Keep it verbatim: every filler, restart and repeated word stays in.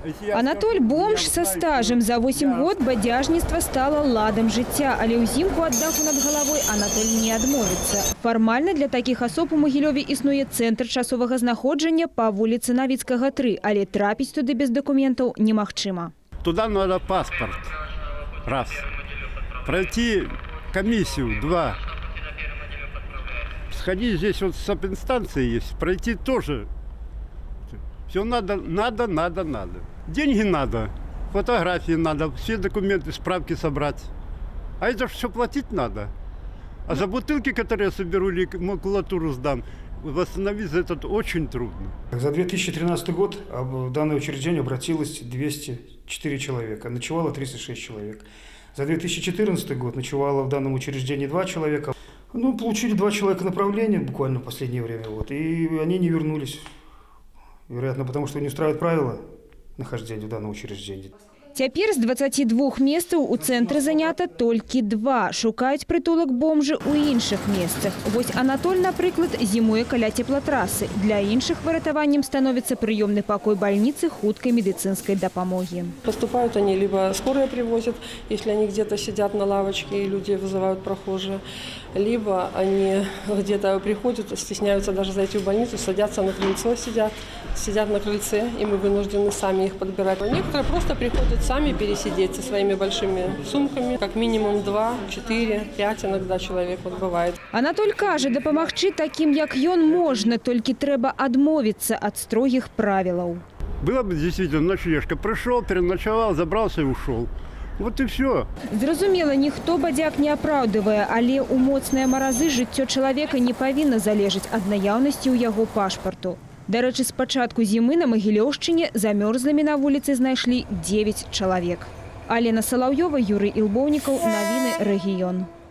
Анатоль бомж со стажем. За восемь год бадяжніцтва стало ладом жыцця, але ўзімку ад даху над головой Анатоль не адмовіцца. Фармальна для такіх асоб у Магілёве існуе цэнтр часовага знаходжання па вуліцы Навіцкага тры, але трапіць туды без дакументаў немагчыма. Туда надо паспорт. Раз. Пройти комиссию. Два. Сходить здесь вот сабинстанция есть. Пройти тоже. Все надо, надо, надо, надо. Деньги надо, фотографии надо, все документы, справки собрать. А это же все платить надо. А за бутылки, которые я соберу или макулатуру сдам, восстановить за это очень трудно. За две тысячи тринадцатый год в данное учреждение обратилось двести четыре человека, ночевало тридцать шесть человек. За две тысячи четырнадцатый год ночевало в данном учреждении два человека. Ну, получили два человека направления буквально в последнее время, вот, и они не вернулись. Вероятно, потому что не устраивают правила нахождения в данном учреждении. Цяпер з дваццаці двух месцаў у цэнтры занята толькі два. Шукаюць прытулак бомжы ў іншых месцах. Вось Анатоль, напрыклад, зімуе каля цеплатрасы. Для іншых выратаваннем становіцца прыёмны пакой больницы хуткай медицинской дапамоги. Поступают они, либо скорая привозят, если они где-то сидят на лавочке и люди вызывают прохожие, либо они где-то приходят, стесняются даже зайти в больницу, садятся на крыльцо, сидят, сидят на крыльце, и мы вынуждены сами их подбирать. Некоторые просто приходят сами пересидеть со своими большими сумками, как минимум два, четыре, пять иногда человек вот бывает. Анатоль каже, дапамагчы таким, як ён, можна, толькі трэба адмовіцца ад строгіх правілаў. Было бы действительно ночлежка. Пришел, переночевал, забрался и ушел. Вот и все. Зразумела, ніхто бадзяк не апраўдывае, але ў моцныя маразы жыццё чалавека не павінна залежаць ад наяўнасці ў яго пашпарту. Дарэчы, з пачатку зімы на Магілёўшчыне замёрзлымі на вуліцы знайшлі дзевяць чалавек. Алена Салаўёва, Юрый Ілбоўнікаў, навіны рэгіён.